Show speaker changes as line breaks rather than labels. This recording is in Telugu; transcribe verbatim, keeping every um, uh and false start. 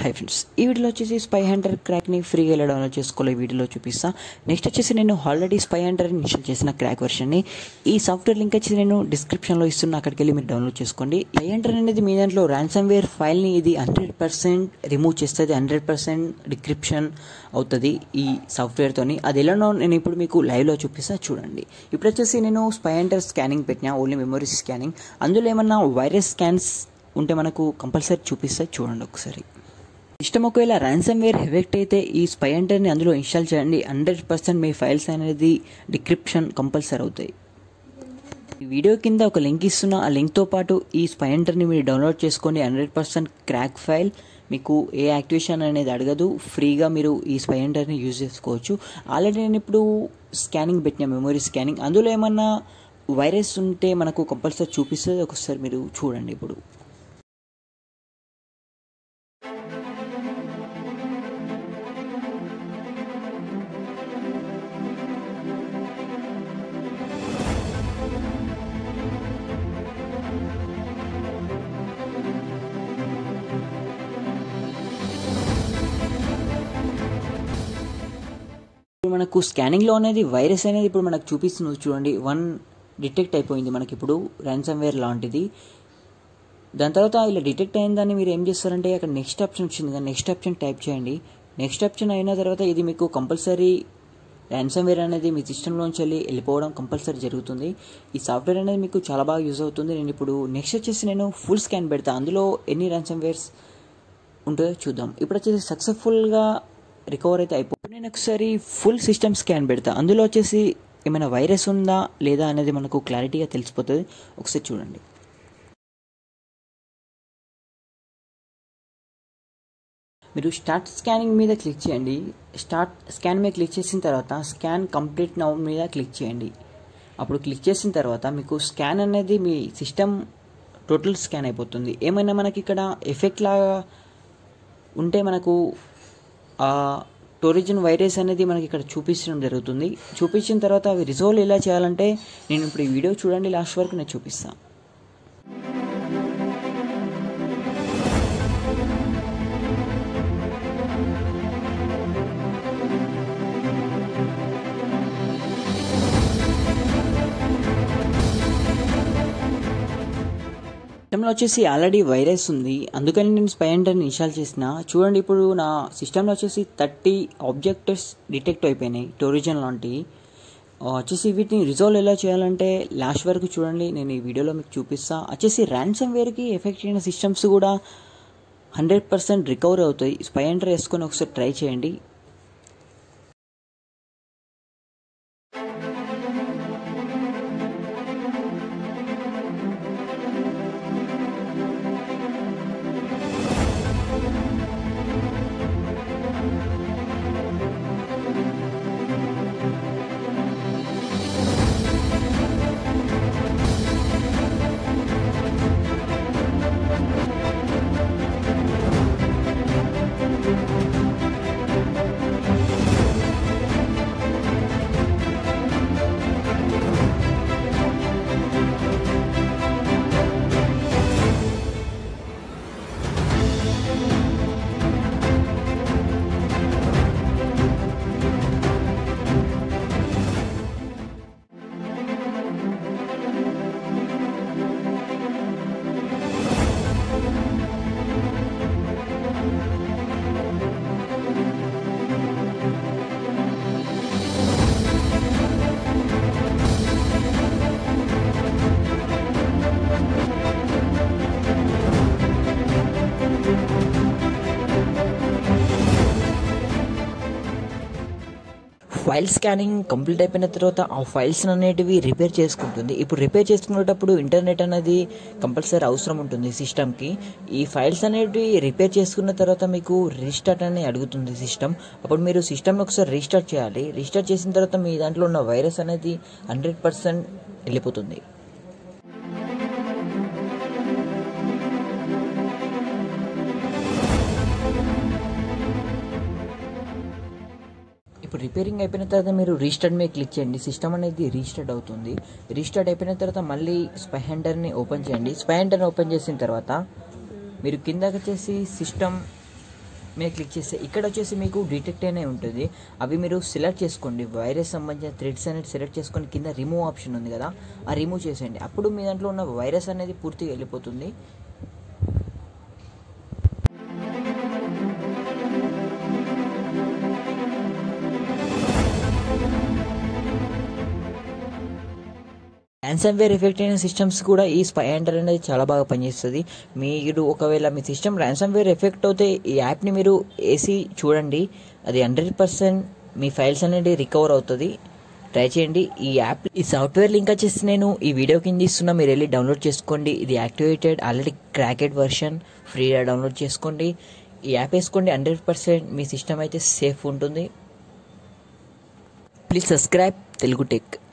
హై ఫ్రెండ్స్, ఈ వీడియోలో వచ్చేసి స్పై హంటర్ క్రాక్ని ఫ్రీగా ఎలా డౌన్లోడ్ చేసుకోవాలి ఈ వీడియోలో చూపిస్తా. నెక్స్ట్ వచ్చేసి నేను ఆల్రెడీ స్పై హంటర్ ఇన్స్టాల్ చేసిన క్రాక్ వెర్షన్ని ఈ సాఫ్ట్వేర్ లింక్ వచ్చేసి నేను డిస్క్రిప్షన్లో ఇస్తున్నా, అక్కడికి వెళ్ళి మీరు డౌన్లోడ్ చేసుకోండి. స్పై హంటర్ అనేది మీ దాంట్లో ర్యాన్సమ్ వేర్ ఫైల్ని ఇది హండ్రెడ్ పర్సెంట్ రిమూవ్ చేస్తుంది, హండ్రెడ్ పర్సెంట్ డిక్రిప్షన్ అవుతుంది ఈ సాఫ్ట్వేర్తోని. అది ఎలానో నేను ఇప్పుడు మీకు లైవ్లో చూపిస్తా, చూడండి. ఇప్పుడు వచ్చేసి నేను స్పై హంటర్ స్కానింగ్ పెట్టినా, ఓన్లీ మెమరీ స్కానింగ్. అందులో ఏమన్నా వైరస్ స్కాన్స్ ఉంటే మనకు కంపల్సరీ చూపిస్తే చూడండి ఒకసారి. సిస్టమ్ ఒకవేళ ర్యాన్సమ్ వేర్ ఎఫెక్ట్ అయితే ఈ స్పై హంటర్ని అందులో ఇన్స్టాల్ చేయండి, హండ్రెడ్ పర్సెంట్ మీ ఫైల్స్ అనేది డిక్రిప్షన్ కంపల్సరీ అవుతాయి. ఈ వీడియో కింద ఒక లింక్ ఇస్తున్నా, ఆ లింక్తో పాటు ఈ స్పై హంటర్ని మీరు డౌన్లోడ్ చేసుకోండి. హండ్రెడ్ పర్సెంట్ క్రాక్ ఫైల్, మీకు ఏ యాక్టివేషన్ అనేది అడగదు, ఫ్రీగా మీరు ఈ స్పై హంటర్ని యూజ్ చేసుకోవచ్చు. ఆల్రెడీ నేను ఇప్పుడు స్కానింగ్ పెట్టిన, మెమరీ స్కానింగ్. అందులో ఏమన్నా వైరస్ ఉంటే మనకు కంపల్సరీ చూపిస్తుంది, ఒకసారి మీరు చూడండి. ఇప్పుడు మనకు స్కానింగ్లో అనేది వైరస్ అనేది ఇప్పుడు మనకు చూపిస్తుంది చూడండి. వన్ డిటెక్ట్ అయిపోయింది మనకి ఇప్పుడు ర్యాన్సమ్ వేర్ లాంటిది. దాని తర్వాత ఇలా డిటెక్ట్ అయిన దాన్ని మీరు ఏం చేస్తారంటే అక్కడ నెక్స్ట్ ఆప్షన్ వచ్చింది కదా, నెక్స్ట్ ఆప్షన్ టైప్ చేయండి. నెక్స్ట్ ఆప్షన్ అయిన తర్వాత ఇది మీకు కంపల్సరీ ర్యాన్సమ్ వేర్ అనేది మీ సిస్టంలోంచి వెళ్ళి వెళ్ళిపోవడం కంపల్సరీ జరుగుతుంది. ఈ సాఫ్ట్వేర్ అనేది మీకు చాలా బాగా యూజ్ అవుతుంది. నేను ఇప్పుడు నెక్స్ట్ వచ్చేసి నేను ఫుల్ స్కాన్ పెడతా, అందులో ఎన్ని ర్యాన్సమ్ వేర్స్ ఉంటుందో చూద్దాం. ఇప్పుడు వచ్చేసి సక్సెస్ఫుల్గా రికవర్ అయితే అయిపోతుంది. నేను ఒకసారి ఫుల్ సిస్టమ్ స్కాన్ పెడతా, అందులో వచ్చేసి ఏమైనా వైరస్ ఉందా లేదా అనేది మనకు క్లారిటీగా తెలిసిపోతుంది. ఒకసారి చూడండి. మీరు స్టార్ట్ స్కానింగ్ మీద క్లిక్ చేయండి. స్టార్ట్ స్కాన్ మీద క్లిక్ చేసిన తర్వాత స్కాన్ కంప్లీట్ నౌ మీద క్లిక్ చేయండి. అప్పుడు క్లిక్ చేసిన తర్వాత మీకు స్కాన్ అనేది మీ సిస్టమ్ టోటల్ స్కాన్ అయిపోతుంది. ఏమైనా మనకి ఇక్కడ ఎఫెక్ట్ లాగా ఉంటే మనకు ఆ టోరిజన్ వైరస్ అనేది మనకి ఇక్కడ చూపించడం జరుగుతుంది. చూపించిన తర్వాత అవి రిజాల్వ్ ఎలా చేయాలంటే నేను ఇప్పుడు ఈ వీడియో చూడండి, లాస్ట్ వరకు నేను చూపిస్తాను. సిస్టంలో వచ్చేసి ఆల్రెడీ వైరస్ ఉంది, అందుకని నేను స్పై హంటర్ని ఇన్స్టాల్ చేసిన. చూడండి, ఇప్పుడు నా సిస్టంలో వచ్చేసి థర్టీ ఆబ్జెక్ట్స్ డిటెక్ట్ అయిపోయినాయి టోరిజన్ లాంటివి. వచ్చేసి వీటిని రిజాల్వ్ ఎలా చేయాలంటే లాస్ట్ వరకు చూడండి, నేను ఈ వీడియోలో మీకు చూపిస్తా. వచ్చేసి ర్యాన్సమ్ వేర్కి ఎఫెక్ట్ అయిన సిస్టమ్స్ కూడా హండ్రెడ్ పర్సెంట్ రికవర్ అవుతాయి. స్పై హంటర్ వేసుకొని ఒకసారి ట్రై చేయండి. ఫైల్ స్కానింగ్ కంప్లీట్ అయిపోయిన తర్వాత ఆ ఫైల్స్ అనేటివి రిపేర్ చేసుకుంటుంది. ఇప్పుడు రిపేర్ చేసుకునేటప్పుడు ఇంటర్నెట్ అనేది కంపల్సరీ అవసరం ఉంటుంది సిస్టమ్కి. ఈ ఫైల్స్ అనేటివి రిపేర్ చేసుకున్న తర్వాత మీకు రీస్టార్ట్ అని అడుగుతుంది సిస్టమ్. అప్పుడు మీరు సిస్టమ్ని ఒకసారి రీస్టార్ట్ చేయాలి. రీస్టార్ట్ చేసిన తర్వాత మీ దాంట్లో ఉన్న వైరస్ అనేది హండ్రెడ్ పర్సెంట్ వెళ్ళిపోతుంది. ఇప్పుడు రిపేరింగ్ అయిపోయిన తర్వాత మీరు రీస్టార్ట్ మీద క్లిక్ చేయండి. సిస్టమ్ అనేది రీస్టార్ట్ అవుతుంది. రీస్టార్ట్ అయిపోయిన తర్వాత మళ్ళీ స్పై హంటర్ని ఓపెన్ చేయండి. స్పై హంటర్ని ఓపెన్ చేసిన తర్వాత మీరు కిందకి వచ్చేసి సిస్టమ్ మీరు క్లిక్ చేస్తే ఇక్కడ వచ్చేసి మీకు డిటెక్ట్ అనే ఉంటుంది. అవి మీరు సెలెక్ట్ చేసుకోండి. వైరస్ సంబంధించిన థ్రెడ్స్ అనేది సెలెక్ట్ చేసుకొని కింద రిమూవ్ ఆప్షన్ ఉంది కదా, ఆ రిమూవ్ చేసేయండి. అప్పుడు మీ దాంట్లో ఉన్న వైరస్ అనేది పూర్తిగా వెళ్ళిపోతుంది. ర్యాన్సమ్వేర్ ఎఫెక్ట్ అయిన సిస్టమ్స్ కూడా ఈ స్పై హంటర్ అనేది చాలా బాగా పనిచేస్తుంది. మీరు ఒకవేళ మీ సిస్టమ్ ర్యాన్సమ్వేర్ ఎఫెక్ట్ అయితే ఈ యాప్ని మీరు వేసి చూడండి, అది హండ్రెడ్ పర్సెంట్ మీ ఫైల్స్ అనేది రికవర్ అవుతుంది. ట్రై చేయండి ఈ యాప్. ఈ సాఫ్ట్వేర్ లింక్ వచ్చేసి నేను ఈ వీడియో కింద ఇస్తున్నా, మీరు వెళ్ళి డౌన్లోడ్ చేసుకోండి. ఇది యాక్టివేటెడ్ ఆల్రెడీ క్రాకెడ్ వర్షన్, ఫ్రీగా డౌన్లోడ్ చేసుకోండి. ఈ యాప్ వేసుకోండి, హండ్రెడ్ పర్సెంట్ మీ సిస్టమ్ అయితే సేఫ్ ఉంటుంది. Please subscribe Telugu tech.